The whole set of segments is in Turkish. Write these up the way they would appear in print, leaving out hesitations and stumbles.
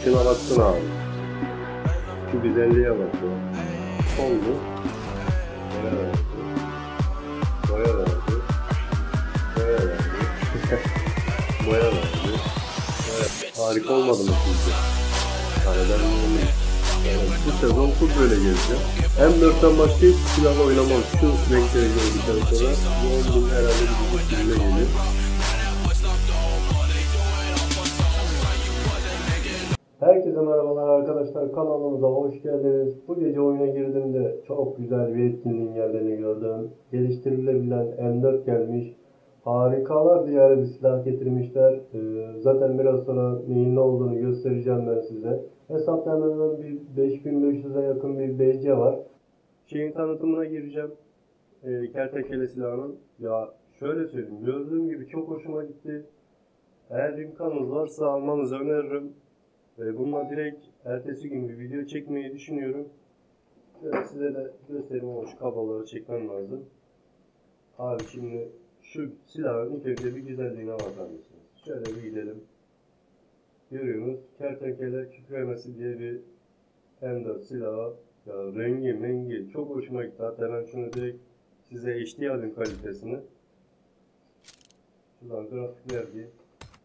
Şuna baksana abi. Şu güzelliğe bak ya. Oldu. Boya verdi. Boya verdi. Boya verdi. Boya verdi. Evet. Harika olmadı mı sizce? Yani ben yani bu sezon full böyle gezeceğim. M4'ten başka hiç silahla oynamam. Şu renkleri gördükten sonra bu 10.000 herhalde bir filme gelir. Herkese merhabalar arkadaşlar, kanalımıza hoş geldiniz. Bu gece oyuna girdiğimde çok güzel bir etkinliğin geldiğini gördüm. Geliştirilebilen M4 gelmiş. Harikalar diyarı bir silah getirmişler. Zaten biraz sonra neyin ne olduğunu göstereceğim ben size. Hesapta hemen hemen bir 5500'e yakın bir BC var. Şeyin tanıtımına gireceğim. Kertenkele silahının. Ya şöyle söyleyeyim, gördüğüm gibi çok hoşuma gitti. Eğer imkanınız varsa almanızı öneririm. Bununla direkt ertesi gün bir video çekmeyi düşünüyorum. Şöyle size de göstereyim ama şu kabloları çekmem lazım. Abi şimdi şu silahın ilk önce bir güzelliğine bakar mısınız? Şöyle bir gidelim. Görüyorsunuz, kertenkele kükremesi diye bir M4 silahı. Ya rengi mengi çok hoşuma gitti. Hatta ben şunu direkt size HD alayım kalitesini. Şuradan grafikler diye.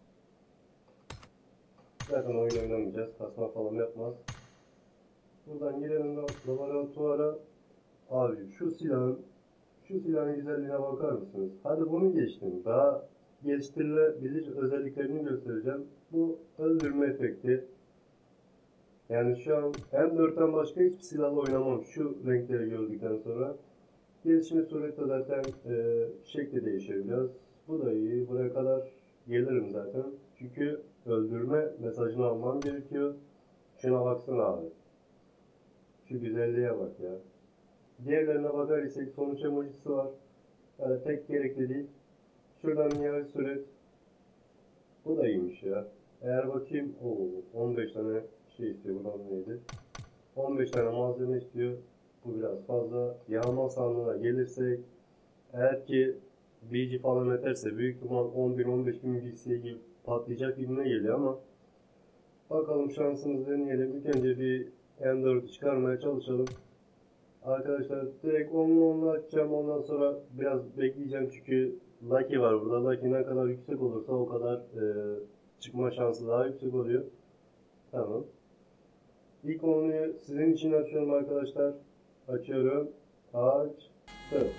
Zaten oyun oynamayacağız. Kasma falan yapmaz. Buradan girelim laboratuvara. Abi şu silahın güzelliğine bakar mısınız? Hadi bunu geçtim. Daha geliştirilebilir özelliklerini göstereceğim. Bu öldürme efekti. Yani şu an M4'ten başka hiçbir silahla oynamam. Şu renkleri gördükten sonra. Gelişme surette zaten şekli değişebiliyor. Bu da iyi. Buraya kadar gelirim zaten. Çünkü öldürme mesajını almam gerekiyor. Şuna baksana abi. Şu güzelliğe bak ya. Diğerlerine bakar isek sonuç emojisi var. Yani tek gerekli değil. Şuradan nihai süret. Bu da iyiymiş ya. Eğer bakayım, 15 tane şey istiyor. Buradan neydi? 15 tane malzeme istiyor. Bu biraz fazla. Yağma sandığına gelirsek, eğer ki BG falan yeterse büyük ihtimal 10.000-15.000 BC gibi patlayacak gibime geliyor ama bakalım, şansımızı deneyelim. İlk önce bir M4'ü çıkarmaya çalışalım. Arkadaşlar direkt onunla açacağım, ondan sonra biraz bekleyeceğim çünkü Lucky var burada. Lucky ne kadar yüksek olursa o kadar çıkma şansı daha yüksek oluyor. Tamam. İlk onluyu sizin için açıyorum arkadaşlar. Açıyorum. Açtım.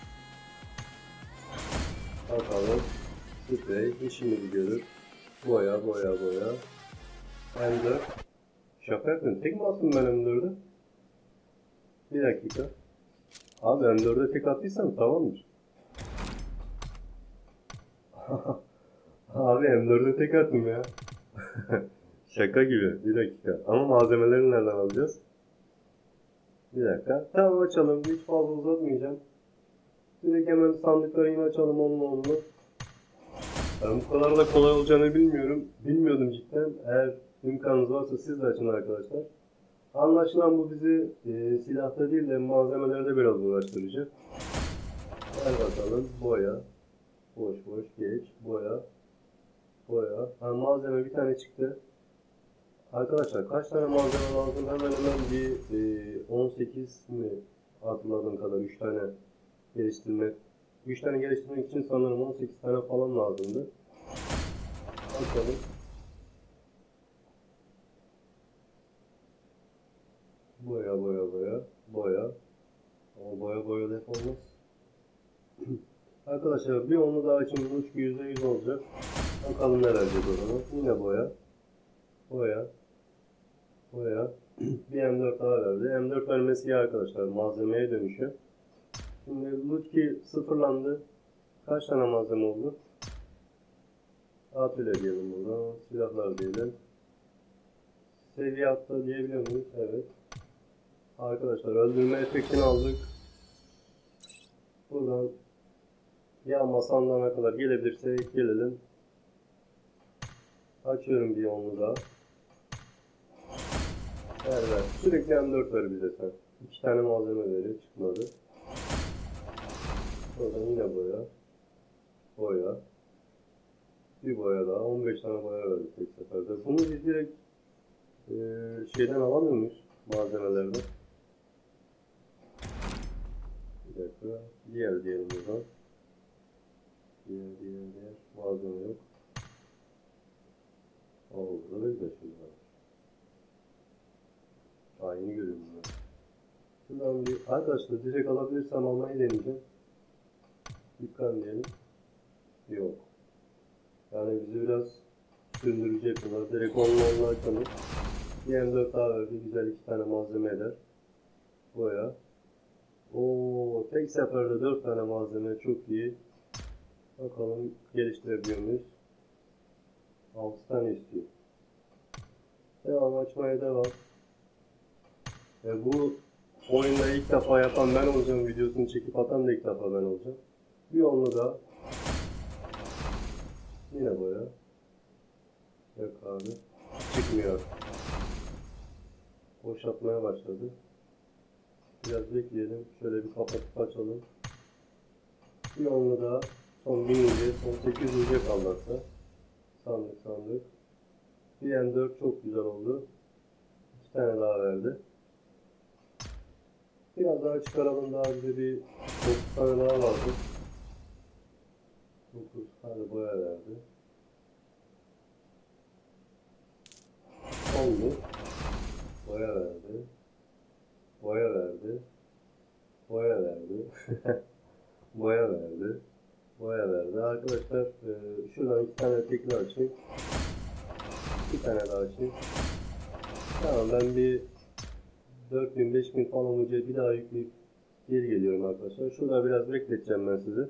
Bakalım. Sprey işimizi görür. Boya. M4. Şaka yapıyorum. Tek mi attım ben M4'ü? Bir dakika. Abi M4'e tek attıysam tamamdır. Abi M4'e tek attım ya. Şaka gibi. Bir dakika. Ama malzemeleri nereden alacağız? Bir dakika. Tamam, açalım. Hiç fazla uzatmayacağım. Direkt hemen sandıkları yine açalım onunla. Ben bu kadar da kolay olacağını bilmiyordum cidden. Eğer imkanınız varsa siz de açın arkadaşlar. Anlaşılan bu bizi silahta değil de malzemelerde biraz uğraştıracak. Gel bakalım. Boya. Boş geç. Boya. Malzeme bir tane çıktı. Arkadaşlar kaç tane malzeme lazım? Hemen bir 18 mi hatırladığım kadar 3 tane geliştirmek. 3 tane geliştirmek için sanırım 18 tane falan lazımdı. Bakalım. Boya. Ama boya def olmaz. Arkadaşlar bir onu daha açayım. Bu uç %100 olacak. Bakalım ne verecek o zaman. Yine boya. Bir M4 daha verdi. M4 vermesi iyi arkadaşlar. Malzemeye dönüşüyor. Şimdi Lutki sıfırlandı. Kaç tane malzeme oldu? Atölye diyelim burada. Silahlar diyelim. Seviye atla diyebiliyor muyuz? Evet. Arkadaşlar öldürme efektini aldık. Buradan yağma sandığına kadar gelebilirsek gelelim. Açıyorum bir onu daha. Evet. Sürekli M4 ver bize sen. 2 tane malzeme veriyor. Çıkmadı. Buradan yine boya. Bir boya daha. 15 tane boya verdik tek seferde. Bunu biz direkt şeyden alamıyor muyuz? Malzemelerden. Bir dakika. Diğer diyelim buradan. Diğer. Malzeme yok. Burada da güzel şeyler var. Aynı görüyorum ben. Şuradan bir arkadaşlar direkt alabilirsem almayı deneyeceğim. Dikkat diyelim. Yok. Yani bizi biraz sündürecek bunlar. Direkt onlarla açalım. M4 daha verdi. Güzel 2 tane malzeme eder. Boya. Oo, tek seferde 4 tane malzeme çok iyi. Bakalım geliştirebiliyor muyuz? 6 tane istiyor. Devam açmaya devam. Bu oyunda ilk defa yapan ben olacağım. Videosunu çekip atan da ilk defa ben olacağım. Bir onlu da. Yine boya. Yok abi. Çıkmıyor. Boşaltmaya başladı. Biraz bekleyelim. Şöyle bir kapatıp açalım. Bir onlu da. Son 1000 UC, son 800 UC kaldı hatta. Sandık. Bir M4 çok güzel oldu. 2 tane daha verdi. Biraz daha çıkaralım, daha bize bir 9 tane daha vardı. 9 tane boya verdi. Oldu. Boya verdi. Boya verdi. Boya verdi. Boya verdi. Boya verdi. Arkadaşlar şuradan 2 tane tekrar açayım. 2 tane daha açayım. Tamam, ben bir 4000-5000 falan UC bir daha yükleyip geri geliyorum arkadaşlar. Şurada biraz bekleteceğim ben sizi.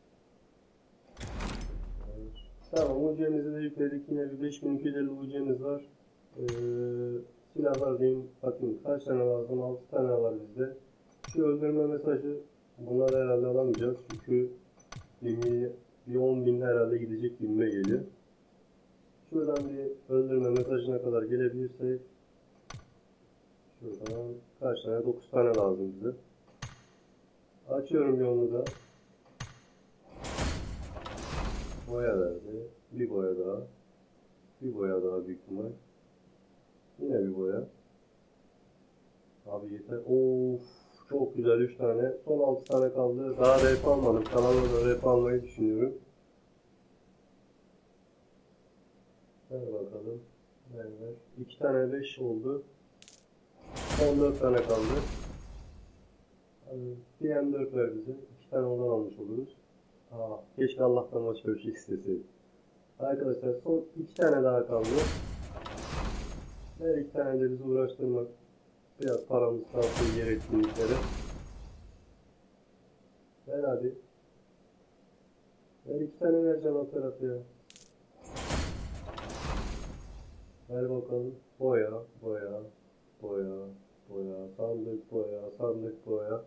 Tamam, UC'mizi de yükledik. Yine bir 5250 UC'miz var. Silahlar diyeyim. Bakın kaç tane lazım? 6 tane var bizde. Şu öldürme mesajı, bunları herhalde alamayacağız. Çünkü bir 10.000 herhalde gidecek gibime geliyor. Şuradan bir öldürme mesajına kadar gelebilirsek. Şuradan kaç tane? 9 tane lazım bize. Açıyorum yolunu da. Boya verdi. Bir boya daha. Bir boya daha büyük ihtimal. Yine bir boya. Abi yeter. Of, çok güzel 3 tane. Son 6 tane kaldı. Daha rap almadım. Kanalda da rap almayı düşünüyorum. Ver bakalım. Ver. 2 tane 5 oldu. Son 4 tane kaldı. Bir M4 ver bize. 2 tane ondan almış oluruz. Keşke Allah'tan başka bir şey isteseydim. Arkadaşlar son 2 tane daha kaldı. Her 2 tane de bizi uğraştırmak. Biraz paramız kalsın yer etkinlikleri. Ver hadi. Ver 2 tane vereceğim o tarafı ya. Ver bakalım. Boya. Sandık boya.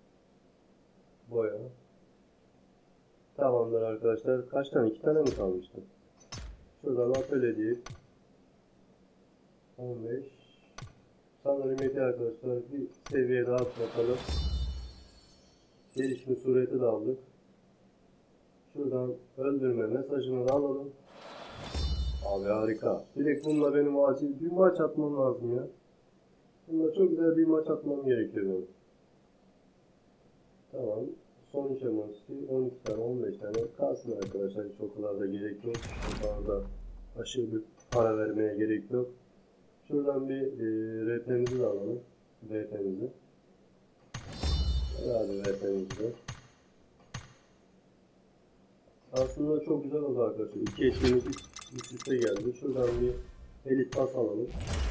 Tamamdır arkadaşlar. Kaç tane? 2 tane mi kalmıştı? Şuradan atölye deyip 15. Sanırım yeter arkadaşlar. Bir seviye daha bakalım. Gelişme sureti de aldık. Şuradan öldürme mesajını da alalım. Abi harika. Direkt bununla benim acil bir maç atmam lazım ya. Bununla çok güzel bir maç atmam gerekiyor benim. Tamam. Son şeması 12 tane 15 tane kalsın arkadaşlar. Hiç o kadar da gerek yok. O kadar da aşırı bir para vermeye gerek yok. Şuradan bir RP'mizi de alalım. RP'mizi. Hadi RP'mizi de. Aslında çok güzel oldu arkadaşlar. 2 eşliğimiz üst üste geldi. Şuradan bir elit pas alalım.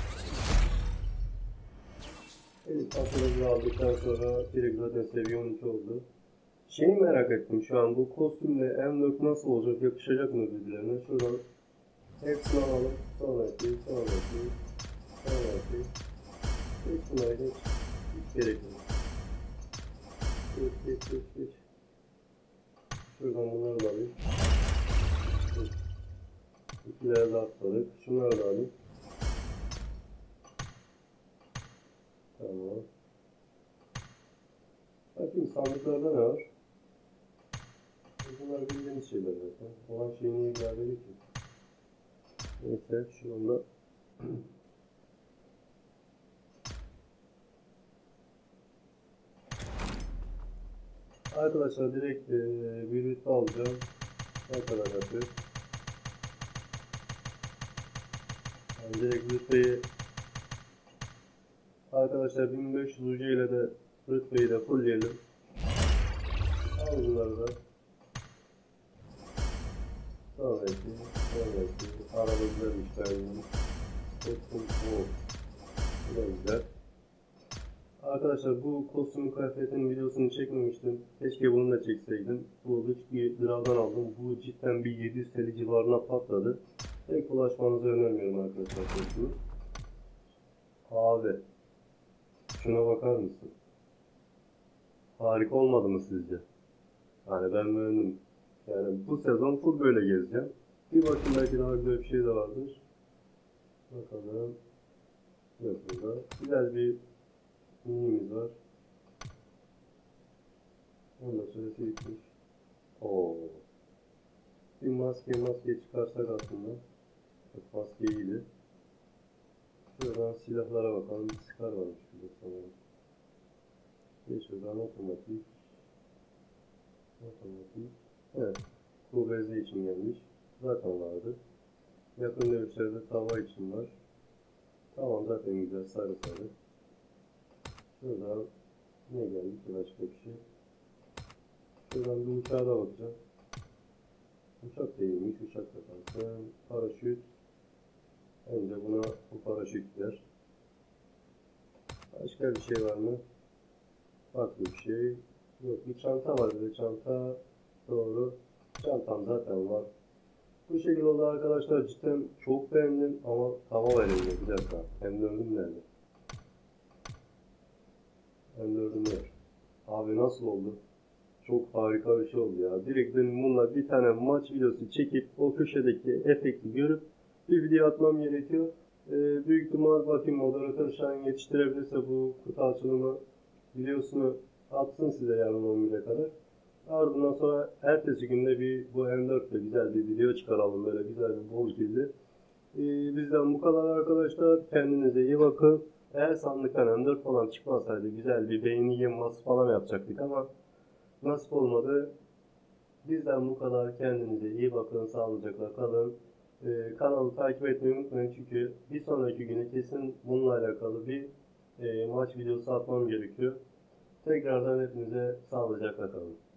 Elit pasımızı aldıktan sonra direkt zaten seviye 13 oldu. Şeyi merak ettim şu an, bu kostümle M4 nasıl olacak? Yakışacak mı birbirlerine? Şuradan hepsini alalım. Sonraki. Hepsine geç. Hiç gerek yok. Geç. Şuradan bunları da alayım. İkileri de atladık. Şunları da alayım. Tamam. Bakayım sandıklarda ne var? Bunlar bildiğimiz şeyler zaten. Olan şeyi niye geldi? Neyse şunun da Arkadaşlar direkt bir rütbe alacağım. Ne kadar yapıyor? Yani direkt rütbeyi arkadaşlar 1500 ucu ile de rütbeyi de fullleyelim. Al bunları da. Sonraki. Araba güzelmiş beğendim. Bu da güzel. Arkadaşlar bu kostümün kıyafetinin videosunu çekmemiştim. Keşke bunu da çekseydim. Bu liradan aldım. Bu cidden bir 700 TL civarına patladı. Pek ulaşmanızı önermiyorum arkadaşlar kostümü. Abi şuna bakar mısın? Harika olmadı mı sizce? Yani ben beğendim. Yani bu sezon full böyle gezeceğim. Bir bakın belki daha güzel bir şey de vardır. Bakalım. Yok burada. Güzel bir minimiz var. Ondan süresi bitmiş. Oo. Bir maske çıkarsak aslında. Bak maske iyiydi. Şuradan silahlara bakalım. Bir Scar varmış burada sanırım. Ve şuradan otomatik. Evet. Bu beze için gelmiş. Zaten vardı. Yakın dövüşlerde tava için var. Tamam zaten güzel sarı sarı. Şuradan ne geldi ki başka bir şey. Şuradan bir uçağa da bakacağım. Uçak değilmiş, uçak da kalsın. Paraşüt. Önce buna bu paraşüt gider. Başka bir şey var mı? Farklı bir şey. Yok, bir çanta var, bir çanta. Doğru. Çantam zaten var. Bu şekilde oldu arkadaşlar. Cidden çok beğendim ama tava verildi. Bir dakika. M4'üm nerede? M4'üm var. Abi nasıl oldu? Çok harika bir şey oldu ya. Direkt benim bununla bir tane maç videosu çekip o köşedeki efekti görüp bir video atmam gerekiyor. Büyük ihtimal bakayım moderatör şu an yetiştirebilirse bu kutu açılımı videosunu atsın size yarın 11'e kadar. Ardından sonra ertesi günde bu M4'te güzel bir video çıkaralım, böyle güzel bir bol gizli. Bizden bu kadar arkadaşlar. Kendinize iyi bakın. Eğer sandıktan M4 falan çıkmasaydı güzel bir beğeni yığması falan yapacaktık ama nasip olmadı. Bizden bu kadar. Kendinize iyi bakın. Sağlıcakla kalın. Kanalı takip etmeyi unutmayın çünkü bir sonraki güne kesin bununla alakalı bir maç videosu atmam gerekiyor. Tekrardan hepinize sağlıcakla kalın.